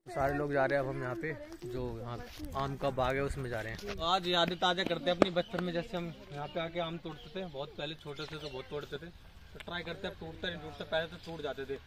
सारे लोग जा रहे हैं। अब हम यहाँ पे जो यहाँ आम का बाग है उसमें जा रहे हैं। आज यादें ताज़ा करते हैं अपनी बचपन में, जैसे हम यहाँ पे आके आम तोड़ते थे। बहुत पहले छोटे थे तो बहुत तोड़ते थे, तो ट्राई करते हैं। अब टूटता नहीं टूटता, पहले तो टूट जाते थे।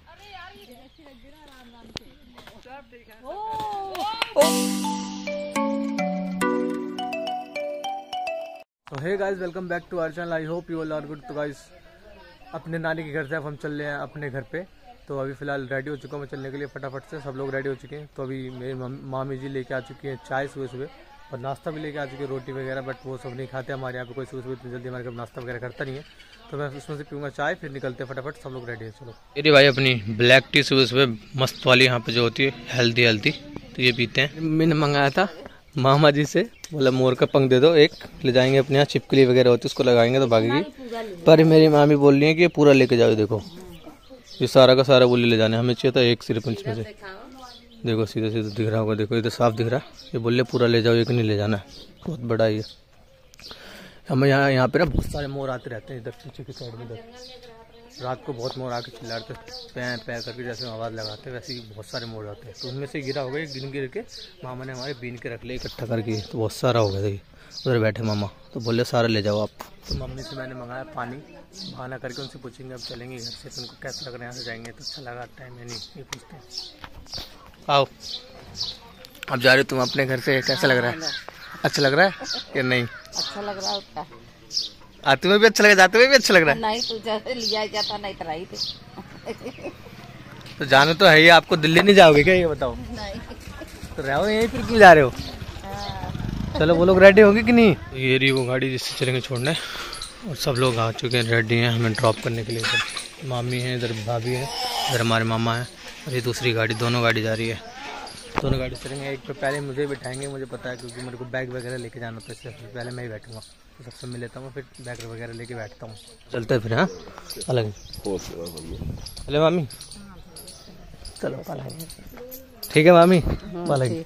तो hey guys, welcome back to our channel. I hope you all are good. तो गाइस, अपने नानी के घर से अब हम चल रहे हैं अपने घर पे। तो अभी फ़िलहाल रेडी हो चुका हूँ मैं चलने के लिए। फटाफट से सब लोग रेडी हो चुके हैं। तो अभी मेरी मामी जी लेके आ चुकी हैं चाय सुबह सुबह, और नाश्ता भी लेके आ चुकी है, रोटी वगैरह। बट वो सब नहीं खाते हमारे यहाँ पे, कोई सुबह सुबह इतनी जल्दी हमारे घर नाश्ता वगैरह करता नहीं है। तो मैं उसमें से पीऊँगा चाय, फिर निकलते हैं फटाफट। सब लोग रेडी है, चलो। मेरी भाई अपनी ब्लैक टी सुबह सुबह मस्त वाली यहाँ पे जो होती है हेल्दी, तो ये पीते हैं। मैंने मंगाया था मामा जी से, बोला मोर का पंख दे दो, एक ले जाएंगे अपने यहाँ। छिपकली वगैरह होती है, उसको लगाएंगे तो भागेगी। पर मेरी मामी बोल रही है कि ये पूरा लेके जाओ। देखो ये सारा का सारा बोली ले जाने, हमें चाहिए था एक सिर्फ पंच में से। देखो सीधा सीधा दिख रहा होगा, देखो इधर साफ दिख रहा है। ये बोले पूरा ले जाओ, एक नहीं ले जाना है, बहुत बड़ा ही है। हमें यहाँ पे ना बहुत सारे मोर आते रहते हैं इधर पीछे की साइड में। इधर रात को बहुत मोर आके चिल्लाते पैं पैं करके, जैसे आवाज़ लगाते हैं वैसे ही बहुत सारे मोर आते हैं। तो उनमें से गिरा होगा, एक गिर के मामा ने हमारे बीन के रख लिया इकट्ठा करके। तो बहुत सारा हो गया था, उधर बैठे मामा। तो बोले सारा ले जाओ आप। तो मम्मी से मैंने मंगाया पानी, बहाना करके उनसे पूछेंगे अब चलेंगे घर से, तुमको कैसा लग रहा है, यहाँ से जाएंगे तो अच्छा लगा टाइम है नहीं, ये पूछते हैं। आओ अब जा रहे हो तुम अपने घर से, कैसा लग रहा है? अच्छा लग रहा है या नहीं? अच्छा लग रहा है। आते हुए भी अच्छा लगा, जाते हुए भी अच्छा लग रहा है? नहीं तो लिया जाता, नहीं तो रही थी। तो जाने तो है ही, आपको दिल्ली नहीं जाओगे क्या, ये बताओ? नहीं तो रहो यहीं, फिर क्यों जा रहे हो? चलो वो लोग रेडी होंगे कि नहीं? ये रही वो गाड़ी जिससे चलेंगे छोड़ने, और सब लोग आ चुके हैं, रेडी हैं हमें ड्रॉप करने के लिए। सब मामी हैं, इधर भाभी है, इधर हमारे मामा है, और ये दूसरी गाड़ी, दोनों गाड़ी जा रही है। दोनों गाड़ी चलेंगे। एक पे पहले मुझे बिठाएंगे, मुझे पता है, क्योंकि मेरे को बैग वगैरह लेके जाना था, इससे पहले मैं ही बैठूंगा। तो सबसे मिल लेता हूँ, फिर बैग वगैरह लेके बैठता हूँ। चलते हैं फिर। हाँ अलग चले मामी, चलो ठीक है मामी, अलग।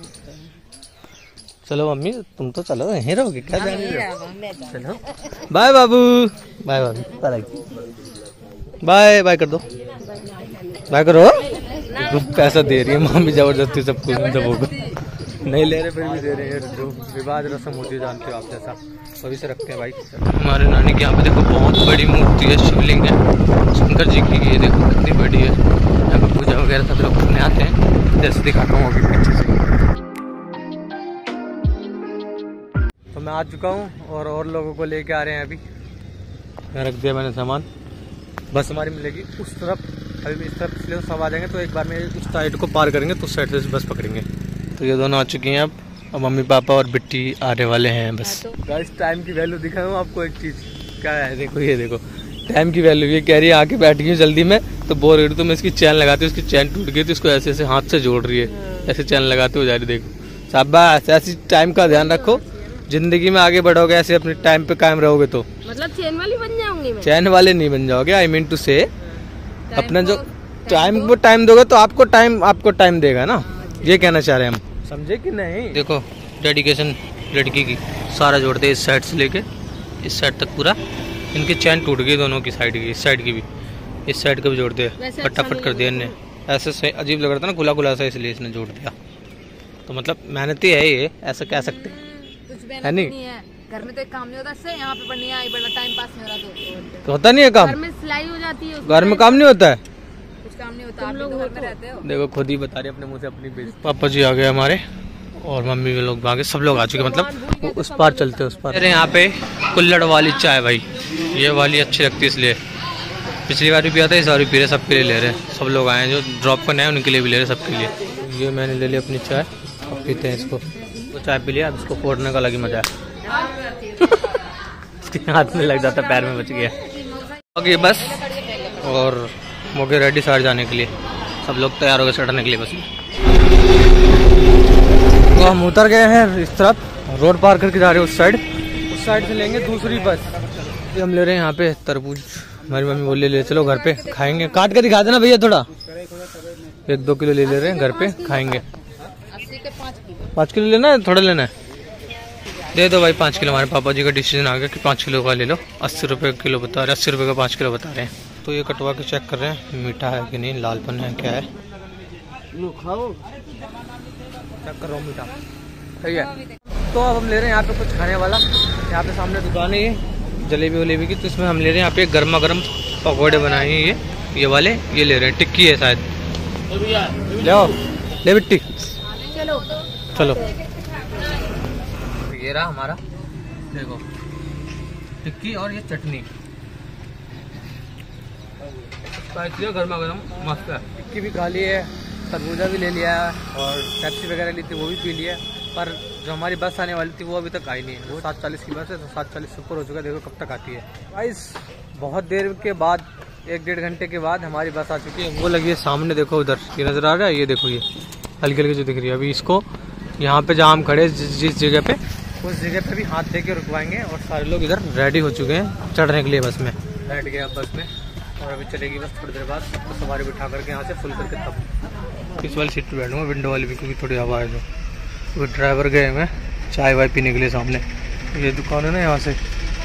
चलो मम्मी तुम तो चलो, यहीं रहोगे क्या, जाने दो। चलो बाय बाबू, बाय बाबू, बाय बाय कर दो, बाय करो। पैसा दे रही है मामी जबरदस्ती सबको, सबको नहीं ले रहे फिर भी दे रहे हैं। जो विवाद रस्म होती है जानते हो आप, जैसा सभी से रखते हैं भाई। हमारे नानी के यहाँ पे देखो बहुत बड़ी मूर्ति है, शिवलिंग है शंकर जी की। ये देखो कितनी बड़ी है। यहाँ पे पूजा वगैरह सब लोग करने आते हैं, जैसे दिखाता हूँ अभी पीछे से। तो मैं आ चुका हूँ, और लोगों को लेके आ रहे हैं। अभी यहाँ रख दिया मैंने सामान। बस हमारी मिलेगी उस तरफ, अभी इस तरफ, इसलिए सब आ जाएंगे तो एक बार में उस साइड को पार करेंगे तो उस साइड से बस पकड़ेंगे। तो ये दोनों आ चुकी हैं अब, और मम्मी पापा और बिट्टी आने वाले हैं बस। गाइस टाइम की वैल्यू दिखाऊँ आपको एक चीज़, क्या है देखो, ये देखो टाइम की वैल्यू। ये कह रही है आके बैठ गई जल्दी में, तो बोल रही तो मैं इसकी चैन लगाती हूँ, उसकी चैन टूट गई तो इसको ऐसे ऐसे हाथ से जोड़ रही है, ऐसे चैन लगाते हुए जा रही। देखो शाबाश, ऐसी टाइम का ध्यान रखो, जिंदगी में आगे बढ़ोगे ऐसे अपने टाइम पे कायम रहोगे तो। मतलब चैन वाली बन जाऊंगी मैं? चैन वाले नहीं बन जाओगे, आई मीन टू से अपना जो टाइम को टाइम दोगे तो आपको टाइम देगा ना, ये कहना चाह रहे हैं हम, समझे कि नहीं? देखो डेडिकेशन लड़की की, सारा जोड़ते इस साइड से लेके इस साइड तक पूरा। इनकी चैन टूट गई दोनों की साइड की, इस साइड की भी, इस साइड का भी जोड़ दिया, फटाफट कर दिया इनने। ऐसे अजीब लग रहा था ना, खुला खुला सा, इसलिए इसने जोड़ दिया। तो मतलब मेहनती है ये, ऐसा कह सकते हैं, है नहीं? घर में तो एक काम नहीं होता, इससे यहाँ पे पढ़ने आई, बड़ा टाइम पास नहीं हो रहा तो होता नहीं है काम। घर में सिलाई हो जाती है, घर में काम नहीं होता है, कुछ काम नहीं होता। आप लोग घर में रहते हो, देखो खुद ही बता रही अपने मुँह से अपनी बेइज्जती। पापा जी आ गए हमारे, और मम्मी भी लोग आ गए, सब लोग आ चुके, मतलब उस पार चलते उस पार। यहाँ पे कुल्हड़ वाली चाय भाई, ये वाली अच्छी लगती है, इसलिए पिछली बार भी पिया था, इस बार भी पी रहे, सबके लिए ले रहे हैं। सब लोग आए हैं जो ड्रॉप करने आए उनके लिए भी ले रहे हैं, सबके लिए। ये मैंने ले लिया अपनी चाय, अब पीते हैं इसको। तो चाय पी लिया, अब इसको फोड़ने का अलग ही मजा है। इसके हाथ में लग जाता, पैर में बच गया। ओके बस, और हो गए रेडी साइड जाने के लिए, सब लोग तैयार हो गए चढ़ने के लिए बस। तो हम उतर गए हैं इस तरफ, रोड पार करके जा रहे हैं उस साइड से लेंगे दूसरी बस। ये हम ले रहे हैं यहाँ पे तरबूज, हमारी मम्मी बोले ले चलो घर पे खाएंगे, काट कर दिखा देना भैया थोड़ा। 1-2 किलो ले रहे हैं, घर पे खाएंगे। 5 किलो लेना है, थोड़ा लेना है? दे दो भाई 5 किलो। हमारे पापा जी का डिसीजन आ गया कि 5 किलो का ले लो। 80 रुपये किलो बता रहे, 80 रुपये का 5 किलो बता रहे हैं। तो ये कटवा के चेक कर रहे हैं मीठा है कि नहीं, लालपन है क्या है। खाओ चेक करो मीठा सही है। तो अब हम ले रहे हैं यहाँ पे कुछ खाने वाला। यहाँ पे सामने दुकान है ये जलेबी वलेबी की, तो इसमें हम ले रहे हैं यहाँ पे गर्मा गर्म पकौड़े बनाए हैं ये वाले, ये ले रहे हैं। टिक्की है शायद, ले आओ ले बिट्टी चलो चलो। ये रहा हमारा, देखो टिक्की और ये चटनी स्पाइसी गर्मा गर्म मस्त है। टिक्की भी खा ली है, तरबूजा भी ले लिया है और पेप्सी वगैरह ली थी वो भी पी लिया, पर जो हमारी बस आने वाली थी वो अभी तक आई नहीं है। वो 7:40 की बस है, तो 7:40 से ऊपर हो चुका है। देखो कब तक आती है गाइस। बहुत देर के बाद, 1-1.5 घंटे के बाद हमारी बस आ चुकी है। वो लगी है सामने, देखो उधर ये नज़र आ रहा है, ये देखो ये हल्की हल्की जो दिख रही है। अभी इसको यहाँ पे जहाँ हम खड़े जिस जगह पे, उस जगह पे भी हाथ दे के रुकवाएंगे। और सारे लोग इधर रेडी हो चुके हैं चढ़ने के लिए बस में। बैठ गए अब बस में और अभी चलेगी बस थोड़ी देर बाद। तो सवारी बिठा करके यहाँ से फुल करके तब इस वाली सीट पर बैठूँगा, विंडो वाली भी, क्योंकि थोड़ी हवा है। जो वो ड्राइवर गए हैं चाय वाय पीने के लिए, सामने ये दुकान है ना यहाँ से।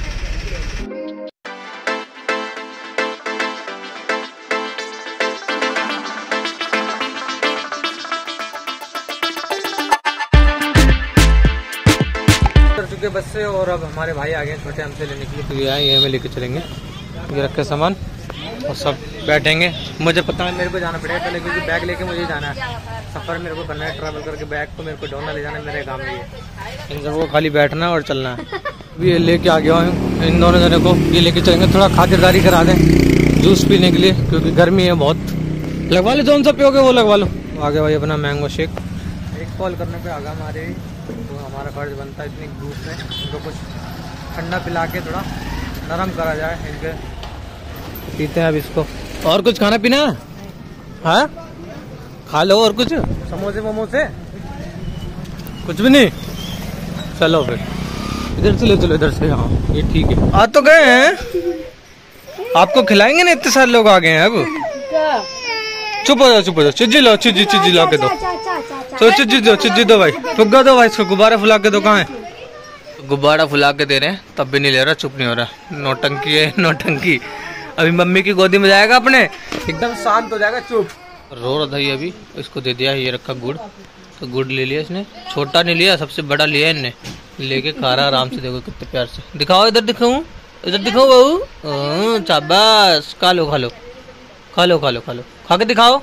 उतर चुके बस से और अब हमारे भाई आ गए छोटे हमसे लेने के लिए। तो ये आए, ये हमें लेके चलेंगे। ये रखे सामान और सब बैठेंगे। मुझे पता है मेरे को जाना पड़ेगा पहले, क्योंकि बैग लेके मुझे जाना है। सफ़र मेरे को करना है ट्रैवल करके, बैग को मेरे को ढोना ले जाना है मेरे काम में। ये इन सबको खाली बैठना है और चलना है। अभी ये लेके आ गया हूँ इन दोनों जने को, ये लेके चलेंगे। थोड़ा खातिरदारी करा दें जूस पीने के लिए, क्योंकि गर्मी है बहुत। लगवा लो, कौन सा पियोगे वो लगवा लो। आगे भाई अपना मैंगो शेक। एक कॉल करने पे आगा हमारे, तो हमारा फर्ज बनता है इतनी धूप में इनको कुछ ठंडा पिला के थोड़ा नरम करा जाए इनके। पीते हैं अब इसको। और कुछ खाना पीना है? खा लो और कुछ, समोसे मोमोसे कुछ भी नहीं। चलो फिर इधर से ले चलो, इधर से। हाँ ये ठीक है। आ तो गए हैं, आपको खिलाएंगे ना, इतने सारे लोग आ गए हैं। अब चुप हो जाओ, चुप हो जाओ। चिज्जी लो, चिज्जी ला के दो। तो चिज्जी दो भाई, फुग्गा दो भाई, इसको गुब्बारा फुला के दो। कहाँ है? गुब्बारा फुला के दे रहे हैं तब भी नहीं ले रहा, चुप नहीं हो रहा। नौटंकी है नौटंकी। अभी मम्मी की गोदी में जाएगा अपने, एकदम शांत हो जाएगा, चुप। रो रहा था ये, अभी इसको दे दिया। ये रखा गुड़, तो गुड़ ले लिया इसने। छोटा नहीं लिया, सबसे बड़ा लिया इनने। लेके खा रहा आराम से, देखो कितने प्यार से। दिखाओ इधर, दिखाऊं इधर, दिखाओ बहू। शाबाश, खा लो खा लो खा लो खा लो खा लो, खा के दिखाओ।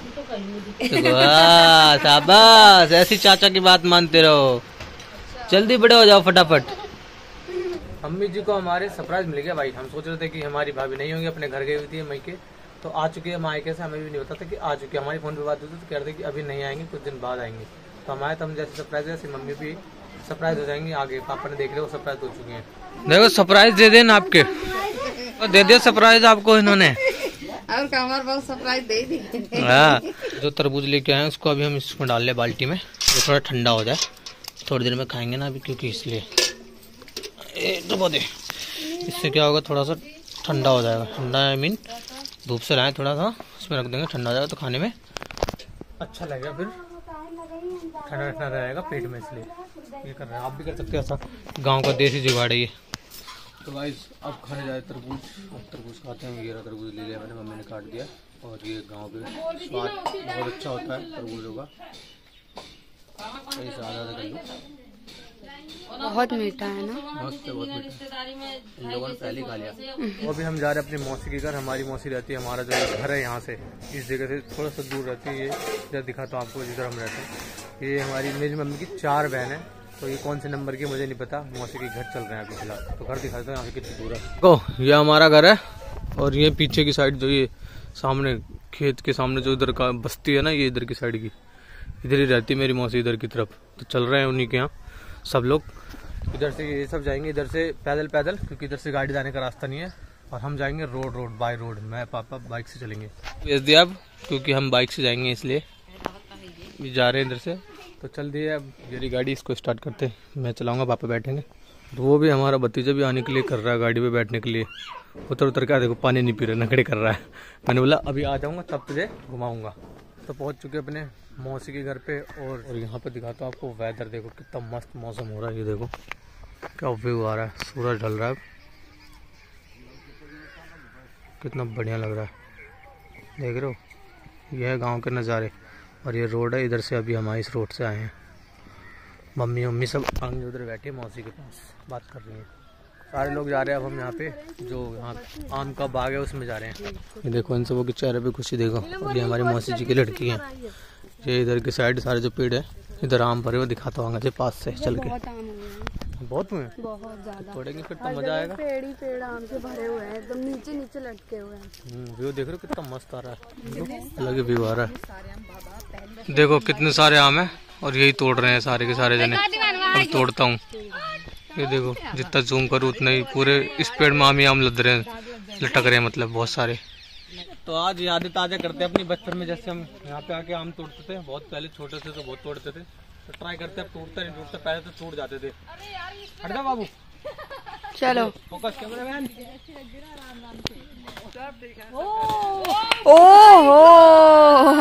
शाबाश, ऐसी चाचा की बात मानते रहो। जल्दी बड़े हो जाओ फटाफट। अम्मी जी को हमारे सरप्राइज मिल गया भाई। हम सोच रहे थे कि हमारी भाभी नहीं होंगी, अपने घर गई हुई थी मायके, तो आ चुकी है मायके से। हमें भी नहीं पता था कि आ चुकी है। हमारी फोन पे बात होती तो कह रहे थे कि अभी नहीं आएंगे, कुछ दिन बाद आएंगे। तो हमारे तो हम जैसे सरप्राइज है, ऐसे मम्मी भी सरप्राइज हो जाएंगी आगे। पापा ने देख लिया, वो सरप्राइज हो चुकी है। देखो सरप्राइज दे देना आपके, दे दिया सरप्राइज आपको इन्होंने। और हमारे बहुत सरप्राइज दे दी। हाँ, जो तरबूज लेके आए उसको अभी हम इसमें डाल ले बाल्टी में, जो थोड़ा ठंडा हो जाए। थोड़ी देर में खाएंगे ना अभी, क्योंकि इसलिए दबा दे। इससे क्या होगा, थोड़ा सा ठंडा हो जाएगा। ठंडा आई मीन धूप से लाए थोड़ा सा, इसमें रख देंगे, ठंडा हो जाएगा तो खाने में अच्छा लगेगा। फिर ठंडा ठंडा रहेगा पेट में, इसलिए ये कर रहे हैं। आप भी कर सकते हैं ऐसा, गांव का देसी जुगाड़ है ये। तो गाइस अब खाने जाए तरबूज। अब तरबूज खाते हैं। ये तरबूज ले लिया मैंने, मम्मी ने काट दिया। और ये गांव पे स्वाद बहुत अच्छा होता है तरबूजों का। आधा कर लूँ। बहुत मीठा है ना, मस्त है, बहुत मीठा। इन लोगों ने पहले ही खा लिया। तो अभी हम जा रहे हैं अपनी मौसी के घर। हमारी मौसी रहती है, हमारा जो घर है यहाँ से, इस जगह से थोड़ा सा दूर रहती है। ये इधर दिखाता हूँ आपको, जिधर हम रहते हैं। ये हमारी मेरी मम्मी की 4 बहन है। तो ये कौन से नंबर की मुझे नहीं पता। मौसी के घर चल रहे हैं अभी फिलहाल, तो घर दिखाता हूँ यहाँ से कितनी दूर है। तो ये हमारा घर है, और ये पीछे की साइड जो ये सामने खेत के सामने जो इधर का बस्ती है ना, ये इधर की साइड की, इधर ही रहती है मेरी मौसी, इधर की तरफ। तो चल रहे हैं उन्हीं के यहाँ सब लोग। इधर से ये सब जाएंगे, इधर से पैदल पैदल, क्योंकि इधर से गाड़ी जाने का रास्ता नहीं है। और हम जाएंगे रोड बाय रोड। मैं पापा बाइक से चलेंगे। भेज दिया अब, क्योंकि हम बाइक से जाएंगे इसलिए जा रहे हैं इधर से। तो चल दिए अब मेरी गाड़ी, इसको स्टार्ट करते। मैं चलाऊंगा, पापा बैठेंगे। तो वो भी हमारा भतीजा भी आने के लिए कर रहा है गाड़ी पे बैठने के लिए। उतर के देखो पानी नहीं पी रहा, नखड़े कर रहा है। मैंने बोला अभी आ जाऊँगा तब तुझे घुमाऊँगा। तो पहुँच चुके अपने मौसी के घर पे। और यहाँ पे दिखाता हूँ आपको वेदर, देखो कितना मस्त मौसम हो रहा है। ये देखो क्या व्यू आ रहा है, सूरज ढल रहा है, कितना बढ़िया लग रहा है। देख रहे हो, यह है गांव के नज़ारे। और ये रोड है, इधर से अभी हम इस रोड से आए हैं। मम्मी सब आगे उधर बैठे मौसी के पास बात कर रही हैं। सारे लोग जा रहे हैं अब हम यहाँ पे जो यहाँ आम का बाग है उसमें जा रहे हैं। ये देखो इन सबों के चेहरे पे खुशी देखो। और ये हमारी मौसी जी की लड़की है। ये इधर के साइड सारे जो पेड़ है इधर आम भरे हुए दिखाता हूँ पास से चल के। बहुत हुए बहुत ज्यादा तोड़ेंगे फिर तो मजा आएगा। पेड़ ही पेड़ आम से भरे हुए हैं, एकदम नीचे नीचे लटके हुए हैं। व्यू देख रहे हो कितना मस्त आ रहा है, अलग ही व्यू आ रहा है। देखो कितने सारे आम है और यही तोड़ रहे हैं सारे के सारे जने। अब तोड़ता हूँ, ये देखो जितना जूम करूँ उतना ही पूरे इस पेड़ में आम ही आम लद रहे हैं, लटक रहे हैं मतलब बहुत सारे। तो आज यादें ताज़ा करते हैं अपनी बचपन में, जैसे हम यहाँ पे आके आम तोड़ते थे बहुत पहले, छोटे थे तो बहुत तोड़ते थे। तो ट्राई करते हैं, अब टूटता नहीं टूटता, पहले तो टूट जाते थे। हट जा बाबू, चलो फोकस कैमरामैन। ओहो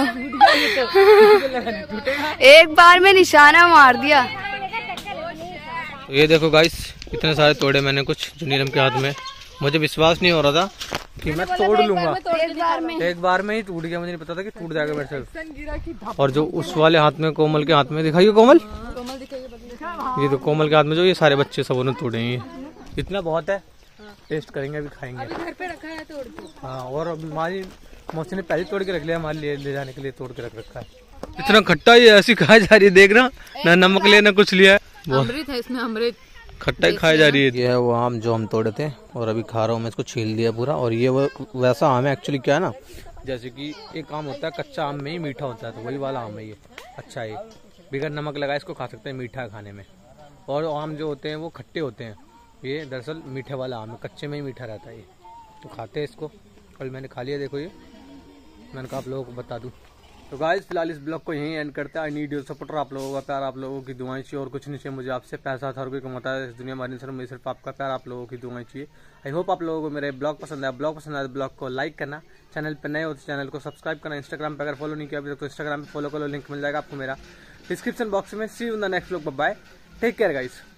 एक बार में निशाना मार दिया। तो ये देखो गाइस इतने सारे तोड़े मैंने कुछ जो नीलम के हाथ में। मुझे विश्वास नहीं हो रहा था कि मैं तोड़ लूंगा, एक बार में ही टूट गया। मुझे नहीं पता था कि टूट जाएगा मेरे से। और जो उस वाले हाथ में कोमल के हाथ में, दिखाइए कोमल, ये तो कोमल के हाथ में जो ये सारे बच्चे सब उन्होंने तोड़े हैं। इतना बहुत है, टेस्ट करेंगे अभी, खाएंगे। अभी घर पे रखा है तोड़ के। हाँ, और हमारी मौसी ने पहले तोड़ के रख लिया, हमारे लिए ले जाने के लिए तोड़ के रख रखा है। इतना खट्टा ये ऐसी खाई जा रही है, देख रहा ना नमक लिया ना कुछ लिया है, अमृत है इसमें, अमृत खट्टा ही खाई जा रही है। ये है वो आम जो हम तोड़े थे और अभी खा रहा हूँ मैं, इसको छील दिया पूरा। और ये वो वैसा आम है एक्चुअली, क्या है ना, जैसे कि एक आम होता है कच्चा आम में ही मीठा होता है, तो वही वाला आम है ये। अच्छा है, बिगर नमक लगाए इसको खा सकते हैं, मीठा खाने में। और आम जो होते हैं वो खट्टे होते हैं, ये दरअसल मीठे वाला आम है, कच्चे में ही मीठा रहता है ये, तो खाते हैं इसको। कल मैंने खा लिया, देखो ये मैंने कहा आप लोगों को बता दूं। तो गाइस फिलहाल इस ब्लॉग को यहीं एंड करते हैं। आई नीड योर सपोर्ट, आप लोगों का प्यार, आप लोगों की दुआएं चाहिए और कुछ नहीं चाहिए मुझे आपसे। पैसा हर कोई कमाता है इस दुनिया में, मुझे सिर्फ आपका प्यार, आप लोगों की दुआएं चाहिए। आई होप आप लोगों को मेरे ब्लॉग पसंद है। ब्लॉग पसंद आए तो ब्लॉग को लाइक करना, चैनल पर नए हो तो चैनल को सब्सक्राइब करना। इंस्टाग्राम पर अगर फॉलो नहीं किया अभी तक तो इंस्टाग्राम पर फॉलो करो, लिंक मिल जाएगा आपको मेरा डिस्क्रिप्शन बॉक्स में। See you in the next blog, bye, take care guys.